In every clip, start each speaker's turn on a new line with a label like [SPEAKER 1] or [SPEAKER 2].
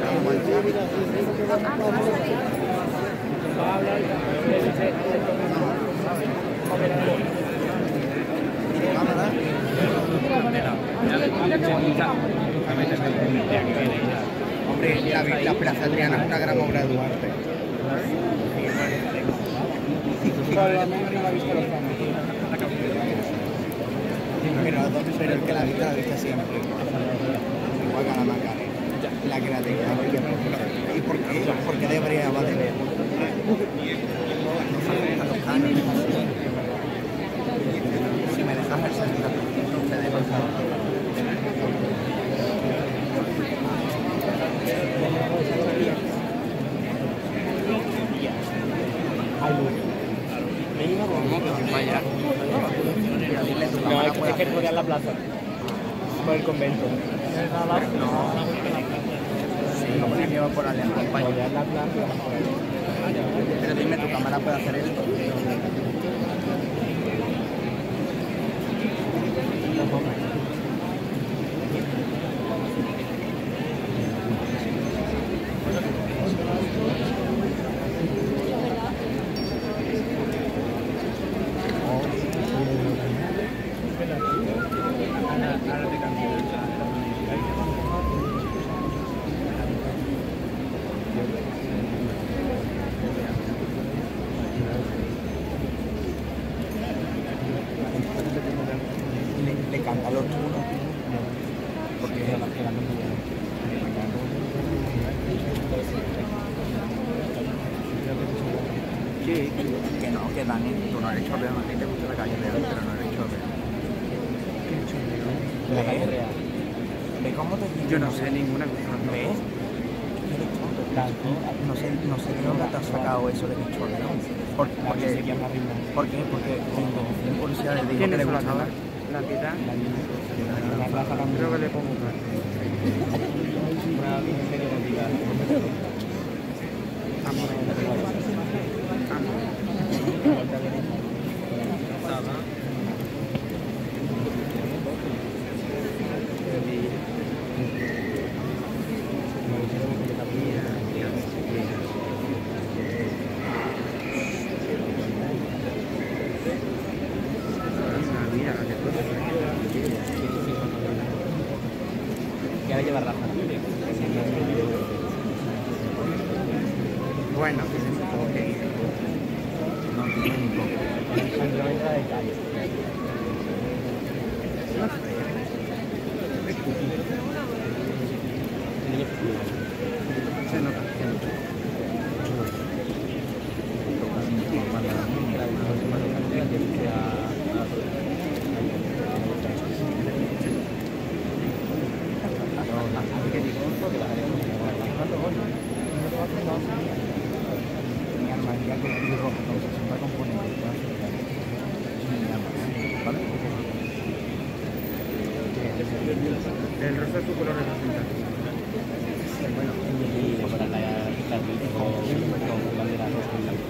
[SPEAKER 1] Hombre, la Plaza Adriana es una gran obra de Duarte. Pero el que la ha visto siempre. Igual que a la Macarena. La creatividad. ¿Y por qué debería valer? Si me dejas el 60%, ustedes por favor. Vaya.
[SPEAKER 2] No, es que podría en la plaza. Por el convento.
[SPEAKER 1] No. Sí, como que lleva por allá.
[SPEAKER 2] Podría en la plaza.
[SPEAKER 1] Pero dime, ¿tu cámara puede hacer esto? Le canta los turnos. Porque es la que sí, que no, que Dani, tú no eres chorreón, a ti te gusta la calle real, pero no eres chorreón. ¿Qué chorreón?
[SPEAKER 2] La calle real.
[SPEAKER 1] ¿Ve cómo te digo?
[SPEAKER 3] Yo no sé ninguna cosa.
[SPEAKER 1] ¿Ves? No sé de dónde te has sacado eso de que es chorreón. ¿Por qué? Porque en publicidad le digo que le gustaba.
[SPEAKER 3] La piedad.
[SPEAKER 2] La plaza también.
[SPEAKER 3] Creo que le pongo una
[SPEAKER 2] serie de vida. Quiero llevar raza.
[SPEAKER 3] Bueno,
[SPEAKER 1] No tiene ni poco.
[SPEAKER 2] Entra de calle.
[SPEAKER 3] se nota. El rosa es tu color representante.
[SPEAKER 2] Bueno, y para la con bandera roja y blanca.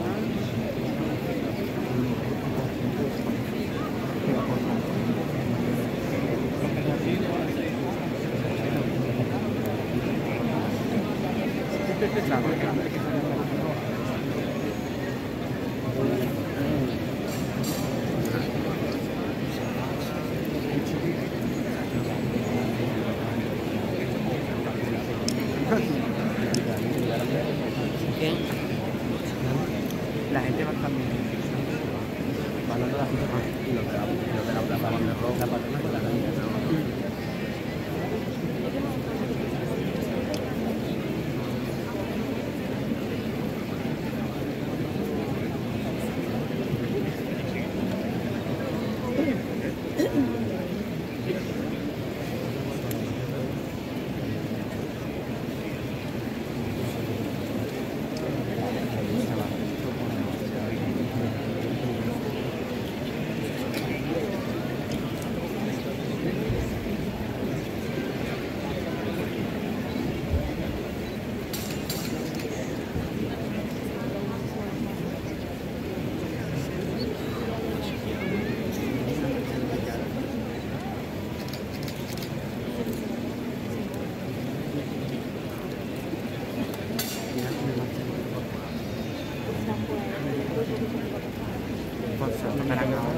[SPEAKER 3] La gente va también.
[SPEAKER 2] Hablando de la gente y los de la plaza van de roja, la patrona con la niña.
[SPEAKER 3] matarán ahora.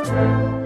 [SPEAKER 4] Adiós.